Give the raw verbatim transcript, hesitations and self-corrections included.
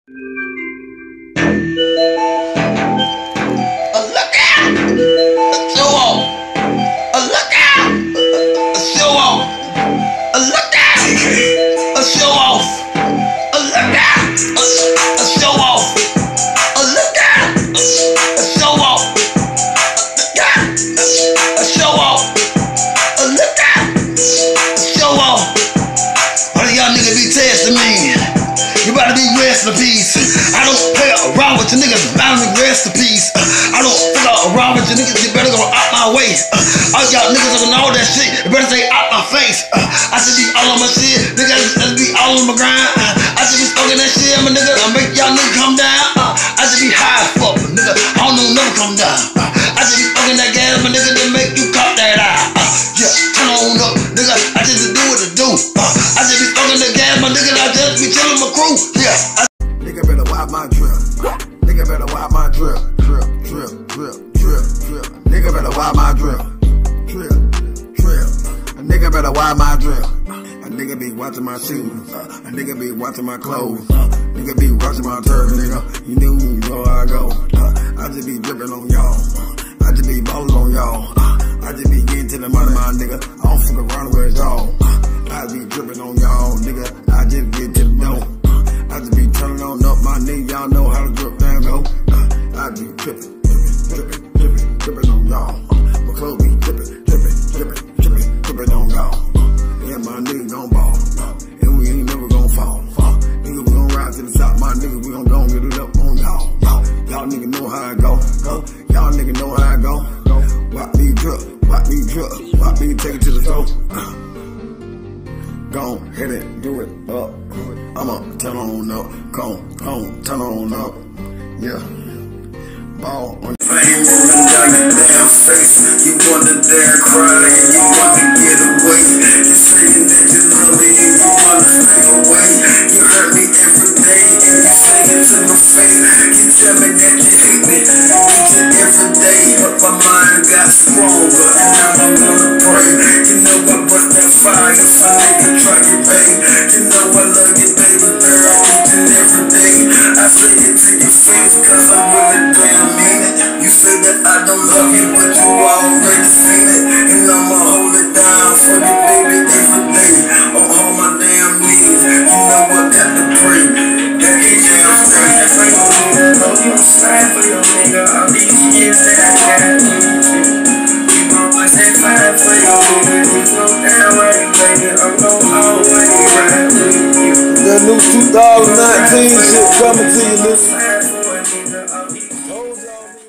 look out! Show off! Look out! Show off! Look out! Show off! Look out! Show off! Look out! Show off! Look out! Show off! Look out! Show off! All of y'all niggas be testing me. You better be rest in peace. I don't play around with your niggas, bound to rest in peace. I don't fuck around with your niggas, you better go out my way. All y'all niggas on all that shit, you better stay out my face. I should be all on my shit, niggas should be all on my grind. I should be smoking that shit, my nigga, I make y'all niggas come down. I should be high as fuck, nigga, I don't know never come down. I should be smoking that gas, my nigga, to make you cop that eye. Yeah, turn on up, nigga, I just do what to do. I should be smoking that gas, my nigga, I just be chillin' my crew. Yeah. Nigga better wipe my drip. Nigga better wipe my drip. Drip, drip, drip, drip, drip. Nigga better wipe my drip. Drip, drip. A nigga better wipe my drip. A nigga be watching my shoes. A nigga be watching my clothes. Nigga be watching my turf, nigga. You know who you know I go. I just be dripping on y'all. I just be ballin' on y'all. I just be getting to the money, my nigga. I don't fuck around with y'all. I be dripping on y'all, nigga. I just get to the dough. I just be turning on up my nigga, y'all know how to drip down go. Uh, I be drippin', drippin', drippin', drippin', drippin' on y'all. My clothes be drippin', drippin', drippin', drippin', drippin' on y'all. Yeah, my nigga gon' ball, and we ain't never gon' fall. Uh, nigga, we gon' ride to the top, my nigga, we gon' go and get it up on y'all. Y'all nigga know how I go, go. Y'all nigga know how I go. Watch me drip, watch me drip, watch me take it to the floor. Uh, Go hit it, do it up. I'ma turn on up, go, go, turn on up. Yeah, ball on. Fame rolling down your damn face. You wanna dare cry and you wanna get away. You saying that you love me and you wanna stay away. You hurt me every day and you say it to my face. You tell me that you hate me each and every day, but my mind got stronger and now I'm gonna pray. You know I bust that fire if a nigga try to pay. You know I love you, baby girl, each and every day. I say it to your face cause I really damn mean it. You say that I don't love you, but you already seen it. And I'ma hold it down for you, baby, every day. On all my damn knees, you know I got to pray. That each and every day. Know you sad for your nigga all these years that I got with you. You always say fine for your nigga. You know that way, baby, I'm gon' always ride with you. That new two thousand nineteen shit coming to you, nigga. Sad for a nigga all these. Told y'all.